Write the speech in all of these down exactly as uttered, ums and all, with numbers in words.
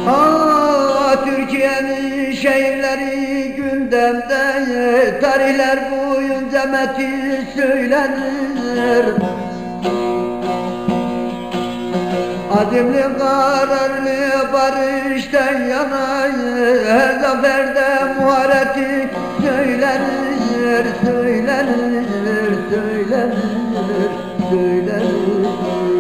Aa, Türkiye'nin şehirleri gündemde, tarihler boyunca metin söylenir. Adimli kararlı barıştan yana, her zaferde muhareti söylenir, söylenir, söylenir, söylenir.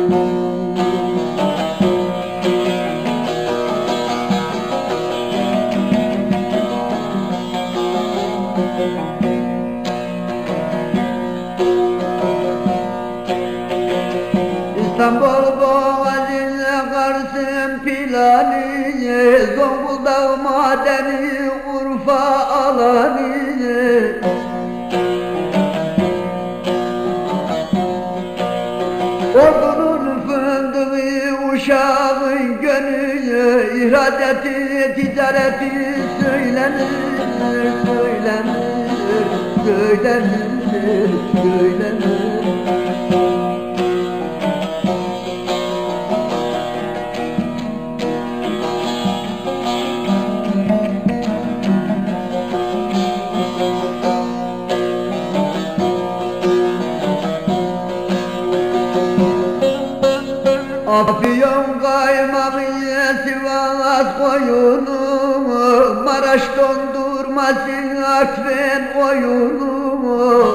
İstanbul Boğazı'nda Kars'ın planı, Zonguldak madeni Urfa alanı. Ordunun fındığı uşağın gönlü, ihracatı ticareti söylenir, söylenir, söylenir, söylenir. Afyon kaymağı, Sivas koyunu, Maraş dondurması, Akfen oyunu.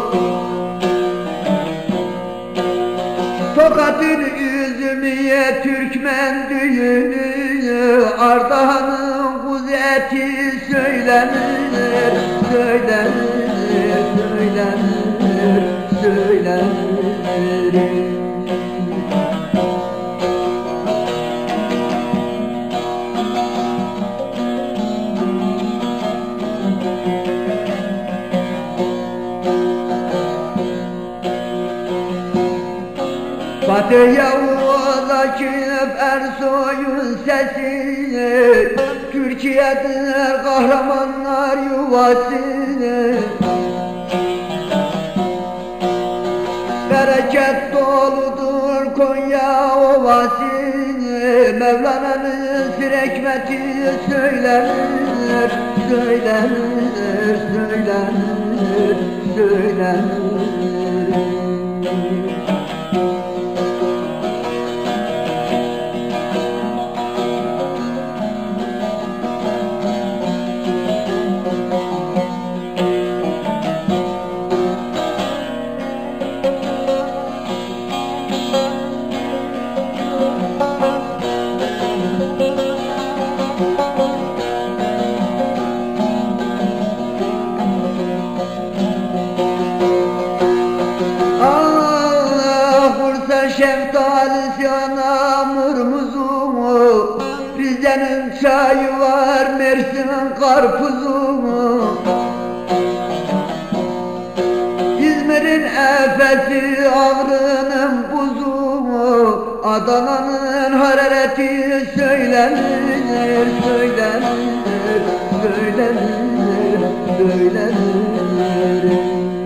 Tokat'ın üzümüye Türkmen düğünü, Ardahan'ın kuzu eti söylenir, söylenir, söylenir, söylenir. Batı Yavuz Akif Ersoy'un sesi, Türkiye'dir kahramanlar yuvası. Bereket doludur Konya Ovası, Mevlana'nın sir hikmeti söylenir, söylenir, söylenir, söylenir. Şeftalisi yanamur mu? Rize'nin çayı var, Mersin'in karpuzu mu? İzmir'in efesi, Ağrı'nın buzu mu? Adana'nın harareti söylenir, söylenir, söylenir, söylenir.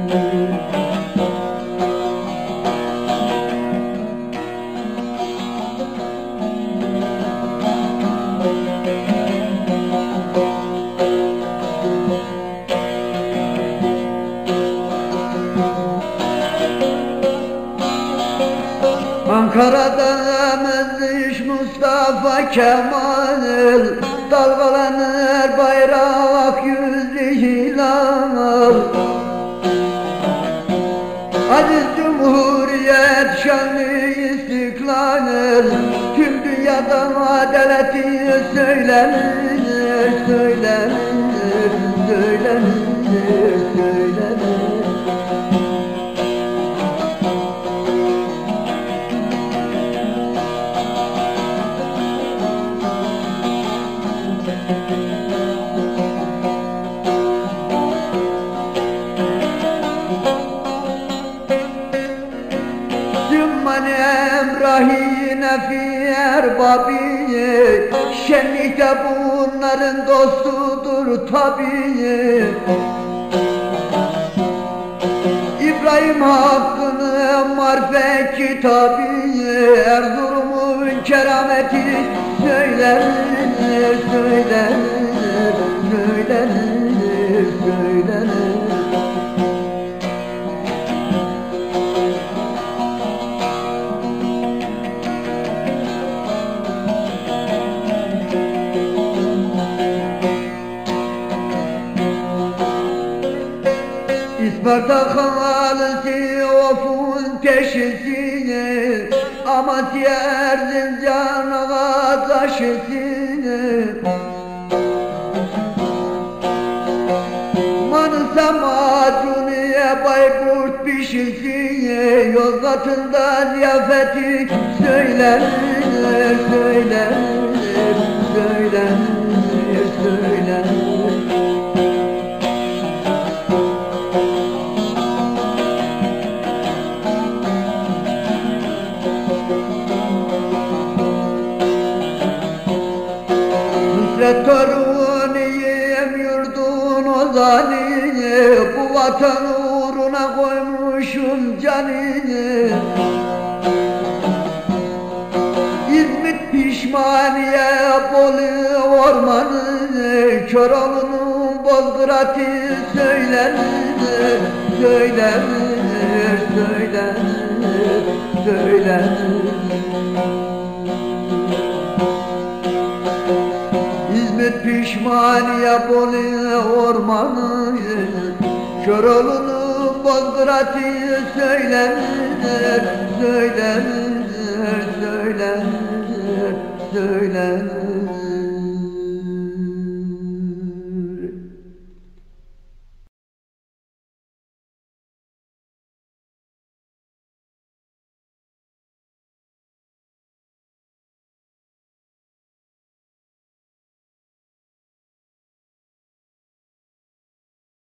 Ankara'da mezdiş Mustafa Kemal, dalgalanır bayrak yüzlü hilal. Aziz Cumhuriyet şanlı istiklal, tüm dünyada adaleti söylenir, söylenir, söylenir, söylenir. Emrahi Nefi Erbabi, şenlikte bunların dostudur tabi. İbrahim Hakkı'nın marifet kitabı, Erzurum'un kerameti söylenir, söylenir, söylenir, söylenir. İsparta halisi ofun peşisini, Amasya Erzincan'a taşısını. Manisa Macuniye Bayburt pişisini, Yozgat'ında ziyafeti söylenir, söylenir, söylenir, söylenir. Nusret torunuyum yurdun ozanı, bu vatan uğruna koymuşum canını. İzmit Pişmaniye Bolu ormanı, Köroğlu'nun Bozkırat'ı söylenir, söylenir, söylenir, söylenir. İzmit Pişmaniye Bolu ormanı, Köroğlu'nun Bozkırat'ı söylenir, söylenir, söylenir, söylenir.